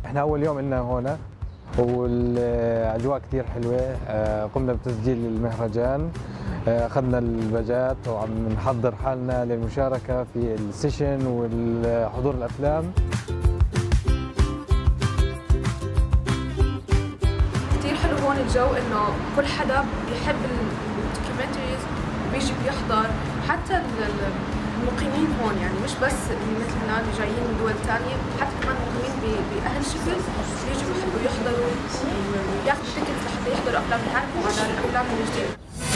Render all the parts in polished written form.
احنا اول يوم لنا هون والاجواء كثير حلوه. قمنا بتسجيل المهرجان، اخذنا الباجات وعم نحضر حالنا للمشاركه في السيشن والحضور الافلام. كثير حلو هون الجو، انه كل حدا بيحب الدوكيومنتريز بيجي بيحضر، حتى المقيمين هون، يعني مش بس اللي مثلنا اللي جايين من دول ثانيه، حتى كمان المقيمين باهل شيفيلد بيجوا بيحبوا يحضروا وياخذوا تيكتس لحتى يحضروا افلام، يتعرفوا على الافلام الجديده.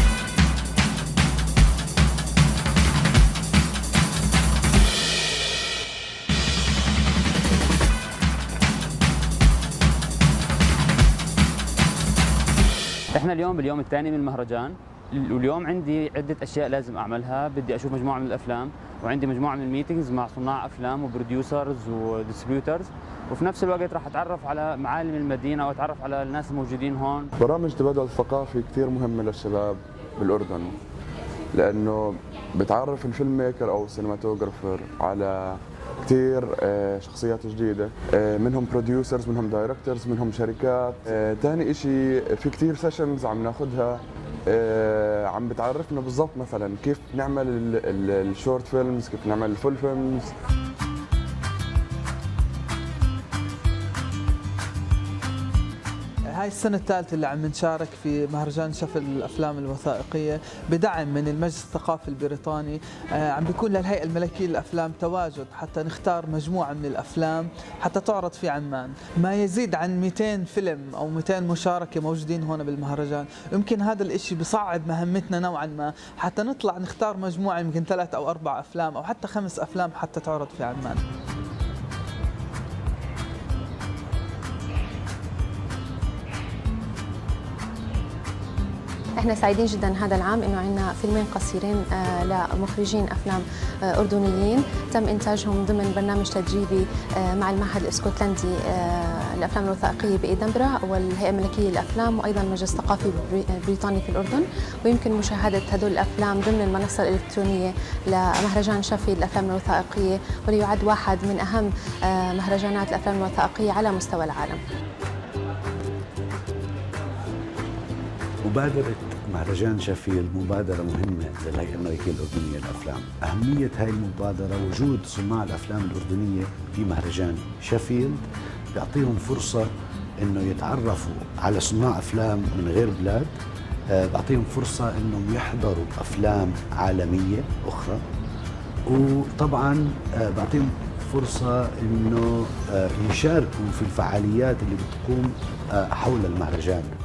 احنا اليوم باليوم الثاني من المهرجان، واليوم عندي عدة أشياء لازم أعملها. بدي أشوف مجموعة من الأفلام، وعندي مجموعة من الميتينجز مع صناع أفلام وبروديوسرز وديستريبيوترز، وفي نفس الوقت راح أتعرف على معالم المدينة وأتعرف على الناس الموجودين هون. برامج تبادل الثقافي كثير مهمة للشباب بالأردن، لأنه بتعرف الفيلم ميكر أو السينماتوجرافر على كثير شخصيات جديدة، منهم بروديوسرز، منهم دايركتورز، منهم شركات. ثاني إشي في كثير سيشنز عم ناخذها، عم بتعرفنا بالضبط مثلا كيف نعمل الشورت فيلمز، كيف نعمل الفول فيلمز. هاي السنة الثالثة اللي عم نشارك في مهرجان شيفيلد للأفلام الوثائقية بدعم من المجلس الثقافي البريطاني. عم بيكون للهيئة الملكية للأفلام تواجد حتى نختار مجموعة من الأفلام حتى تعرض في عمان. ما يزيد عن 200 فيلم أو 200 مشاركة موجودين هون بالمهرجان. يمكن هذا الإشي بصعب مهمتنا نوعا ما حتى نطلع نختار مجموعة، يمكن 3 أو 4 أفلام أو حتى 5 أفلام حتى تعرض في عمان. احنا سعيدين جدا هذا العام انه عندنا فيلمين قصيرين لمخرجين افلام اردنيين تم انتاجهم ضمن برنامج تدريبي مع المعهد الاسكتلندي للافلام الوثائقيه بإدنبرا والهيئه الملكيه للافلام وايضا المجلس الثقافي البريطاني في الاردن. ويمكن مشاهده هذول الافلام ضمن المنصه الالكترونيه لمهرجان شيفيلد للافلام الوثائقيه، واللي يعد واحد من اهم مهرجانات الافلام الوثائقيه على مستوى العالم. مبادرة مهرجان شيفيلد مبادرة مهمة للهيئة الملكية الأردنية للأفلام. أهمية هاي المبادرة وجود صناع الأفلام الأردنية في مهرجان شيفيلد بيعطيهم فرصة إنه يتعرفوا على صناع أفلام من غير بلاد، بيعطيهم فرصة إنهم يحضروا أفلام عالمية أخرى، وطبعاً بيعطيهم فرصة إنه يشاركوا في الفعاليات اللي بتقوم حول المهرجان.